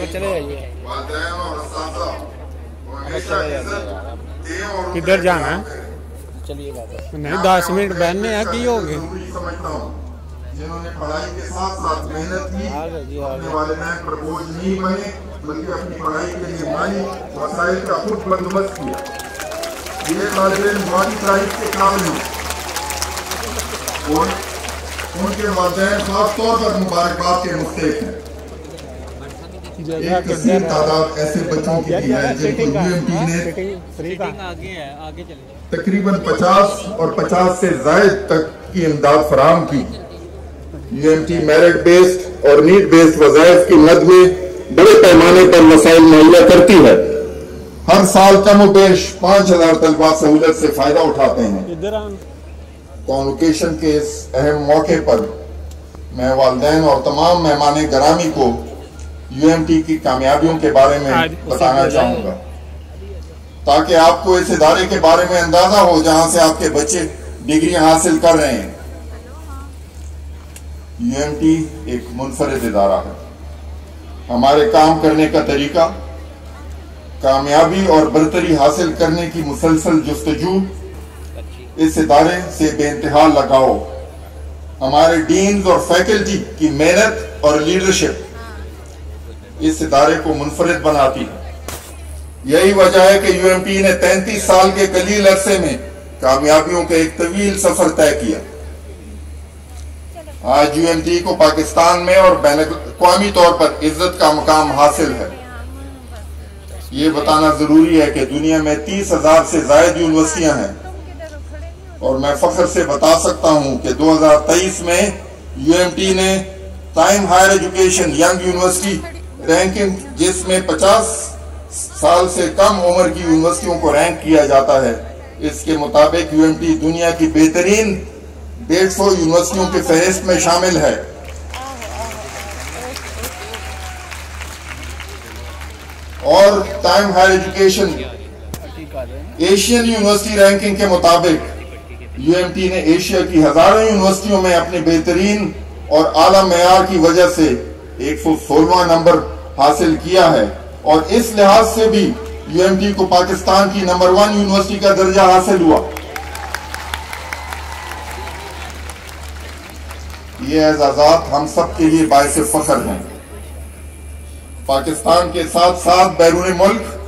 चले जाइए। वालिदैन और असातिज़ा को हमेशा इज्जत दें और किधर जाना है? चलिए नहीं 10 मिनट बहनने हैं की होगी। समझता हूँ जिन्होंने पढ़ाई के साथ साथ मेहनत की, अपने वालिदैन पर बोझ नहीं बने बल्कि अपनी पढ़ाई के लिए माली वसाइल का खुद बंदोबस्त किया। ये तालिब माली तारीफ के काबिल हैं। उनके वालिदैन खास तौर पर मुबारकबाद के मुस्तहिक हैं। एक कसीर तादाद ऐसे बच्चों की भी है जिनको यूएमटी ने तकरीबन 50 और 50 से ज़ायद तक की इमदाद फराहम की। यूएमटी मेरिट बेस्ड और नीड बेस्ड वज़ाइफ की मद में बड़े पैमाने पर मसाइल मुहैया करती है। हर साल कम बेश 5000 तलबा सहूलत से फायदा उठाते हैं। कॉन्वोकेशन के इस अहम मौके पर मैं वालिदैन और तमाम मेहमान गरामी को यूएमटी की कामयाबियों के बारे में बताना चाहूंगा ताकि आपको इस इदारे के बारे में अंदाजा हो जहां से आपके बच्चे डिग्री हासिल कर रहे हैं। यूएमटी एक मुनफरिद इदारा है। हमारे काम करने का तरीका, कामयाबी और बरतरी हासिल करने की मुसलसल जुस्तजू इस इदारे से बेइंतहा लगाओ, हमारे डीन्स और फैकल्टी की मेहनत और लीडरशिप इस इदारे को मुनफरिद बनाती है। यही वजह है कि यूएमटी ने 33 साल के कलील अरसे में कामयाबियों का एक तवील सफर तय किया। आज यूएमटी को पाकिस्तान में और बैनुल-अक़वामी तौर पर इज्जत का मुकाम हासिल है। ये बताना जरूरी है कि दुनिया में 30,000 से ज्यादा यूनिवर्सिटियां हैं और मैं फख्र से बता सकता हूं कि 2023 में यूएमटी ने time higher education young university ranking, जिसमें 50 साल से कम उम्र की यूनिवर्सिटियों को रैंक किया जाता है, इसके मुताबिक यूएमटी दुनिया की बेहतरीन 150 यूनिवर्सिटियों की फहरिस्त में शामिल है। और time higher education Asian university ranking के मुताबिक यूएमटी ने एशिया की हजारों यूनिवर्सिटियों में अपनी बेहतरीन और आला मेयार की वजह से 116वां नंबर हासिल किया है और इस लिहाज से भी यूएमटी को पाकिस्तान की नंबर 1 यूनिवर्सिटी का दर्जा हासिल हुआ। ये एजाज़ात हम सब के लिए बाइस फख्र हैं। पाकिस्तान के साथ साथ बैरून मुल्क